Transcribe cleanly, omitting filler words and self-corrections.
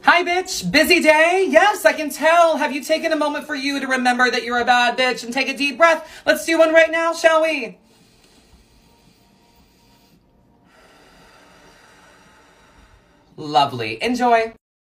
Hi, bitch. Busy day? Yes, I can tell. Have you taken a moment for you to remember that you're a bad bitch and take a deep breath? Let's do one right now, shall we? Lovely. Enjoy.